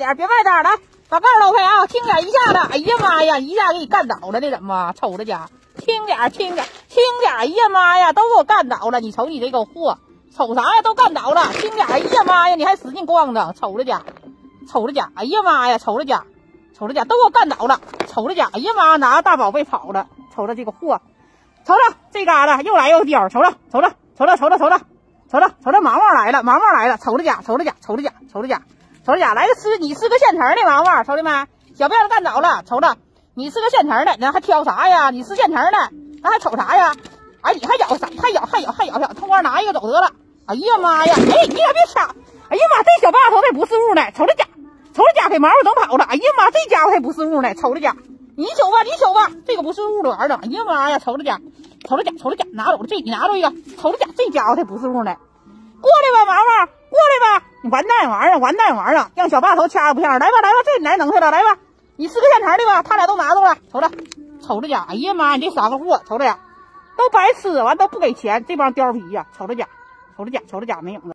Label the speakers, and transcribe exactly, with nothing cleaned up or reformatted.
Speaker 1: 点，别外搭，来，把盖搂开啊，轻点一下子，哎呀妈呀，一下给你干倒了，这怎么？瞅着家，轻点，轻点，轻点，哎呀妈呀，都给我干倒了，你瞅你这个货，瞅啥呀？都干倒了，轻点，哎呀妈呀，你还使劲咣当，瞅着家，瞅着家，哎呀妈呀，瞅着家，瞅着家，都给我干倒了，瞅着家，哎呀妈，拿着大宝贝跑了，瞅着这个货，瞅着这嘎达又来又掉，瞅着，瞅着，瞅着，瞅着，瞅着。瞅着，瞅着，毛毛来了，毛毛来了，瞅着家，瞅着家，瞅着家，瞅着家，瞅着家，来个吃，你是个现成的毛毛，瞅着没？小辫子干倒了，瞅着，你是个现成的，那还挑啥呀？你是现成的，那还瞅啥呀？哎，你还咬啥？还咬，还咬，还咬，咬，通关拿一个走得了。哎呀妈呀！哎，你可别抢！哎呀妈，这小霸头才不是物呢，瞅着家，瞅着家给毛毛整跑了。哎呀妈，这家伙还不是物呢，瞅着家，你瞅吧，你瞅吧，这个不是物的玩意儿。哎呀妈呀，瞅着家。瞅着家，瞅着家，拿走了这，你拿着一个。瞅着家，这家伙才不是物呢。过来吧，毛毛，过来吧！你完蛋玩意儿，完蛋玩意儿，让小霸头掐不下来吧，来吧，这你来能去了，来吧，你是个现成的吧？他俩都拿着了，瞅着，瞅着家，哎呀妈，你这傻个货，瞅着呀，都白吃，完都不给钱，这帮貂皮呀，瞅着家，瞅着家，瞅着家没影子。